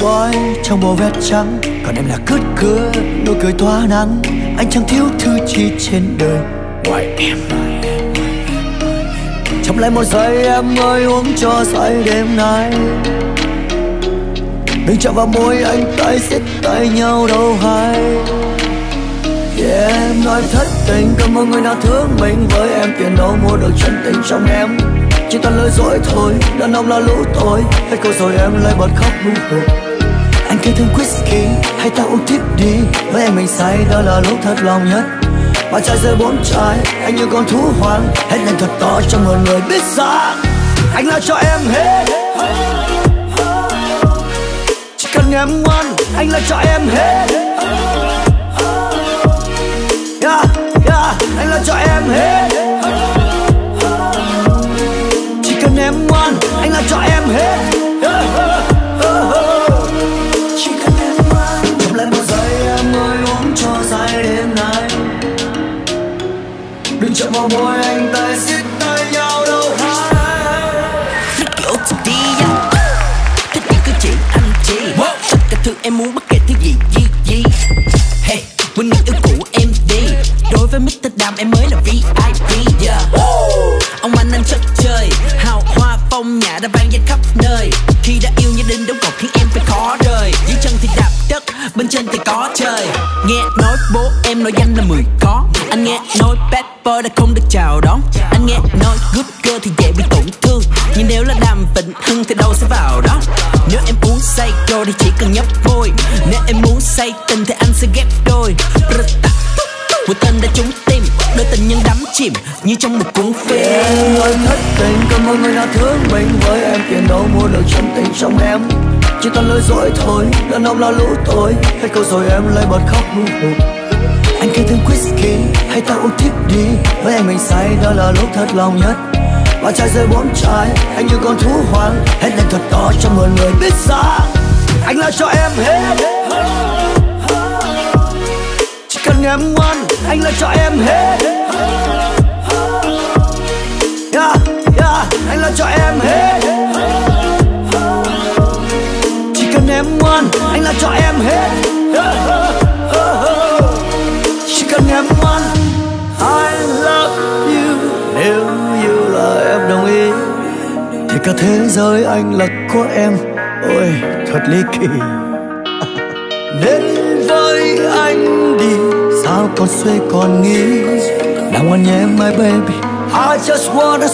khói trong bộ vest trắng, còn em là cứt cửa nụ cười tỏa nắng. Anh chẳng thiếu thứ chi trên đời ngoài em. Trong lại một giây em ơi, uống cho say đêm nay. Đừng chạm vào môi anh, tay siết tay nhau đâu hay. Yeah, em nói thất tình, cảm ơn người nào thương mình. Với em tiền đâu mua được chân tình trong em. Chỉ toàn lời dối thôi, đàn ông là lũ tôi. Hết câu rồi em lại bật khóc hù hù. Anh kêu thêm whisky, hay ta uống tiếp đi. Với em mình say, đó là lúc thật lòng nhất. Ba chai rơi bốn chai, anh như con thú hoang. Hết lên thật to cho mọi người biết rằng anh là cho em hết. Chỉ cần em ngoan, anh là cho em hết. Yeah, yeah, anh là cho em hết. Chỉ cần em ngoan, anh là cho em hết. Chỉ cần em ngoan. Chậm lại một giây em ơi, uống cho say đêm nay. Đừng chạm vào môi anh, tay siết tay nhau đâu hay. Kiểu thật đi thích gì cứ chỉ anh chỉ. Tất cả thứ em muốn bất kể thứ gì. Hey, quên người yêu cũ em đi. Đối với Mr. Đàm em mới là VIP. Yeah. Ông anh chất chơi, hào hoa phong nhã đã vang danh khắp nơi. Khi đã yêu như đinh đóng cột khiến em phải khó rời. Dưới chân thì đạp đất, bên trên thì có trời. Nghe nói bố em nói danh là 10 có. Anh nghe nói bad boy đã không được chào đón. Anh nghe nói good girl thì dễ bị tổn thương. Nhưng nếu là Đàm Vĩnh Hưng thì đâu sẽ vào đó. Nếu em uống say rồi thì chỉ cần nhấp môi. Nếu em muốn say tình thì anh sẽ ghép đôi. Một tên đã trúng tim, đôi tình nhân đắm chìm như trong một cuốn phim. Em ơi thất tình, cảm ơn người nào thương mình. Với em tiền đâu mua được chân tình trong em. Chỉ toàn lời dối thôi, đàn ông là lũ tôi. Hết câu rồi em lại bật khóc hù hù. Anh kêu thêm whisky, hay ta uống tiếp đi. Với em mình say, đó là lúc thật lòng nhất. Ba chai rơi bốn chai, anh như con thú hoang. Hết lên thật to cho mọi người biết rằng anh là cho em hết. Chỉ cần em ngoan, anh là cho em hết. Yeah, yeah, anh là cho em hết. Chỉ cần em ngoan, anh là cho em hết. Chỉ cần em ngoan, I love you. Nếu như là em đồng ý thì cả thế giới anh là của em. Ôi thật ly kỳ. Đến với anh đi, sao còn suy còn nghĩ. Nào ngoan nhé my baby, I just wanna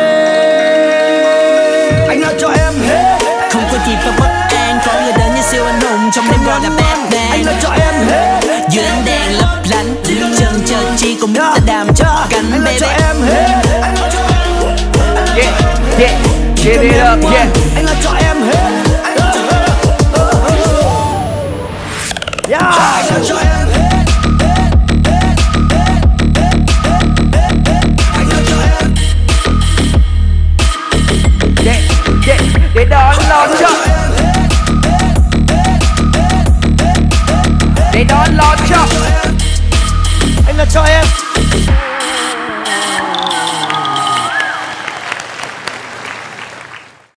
say anh là cho em hết. Không có gì phải bất an, có người đến như siêu anh hùng trong đêm gọi là Batman. Anh là cho em hết. Giữa ánh đèn lấp lánh, chân chờ chi cùng Mr. Đàm chốt cánh anh là baby. cho em hết. Yeah, yeah, get it up, yeah. Anh là cho em hết. Yeah, anh là cho em hết. Anh là cho em. Yeah, yeah, để đón lo cho. Để đón lo cho. Anh là cho em.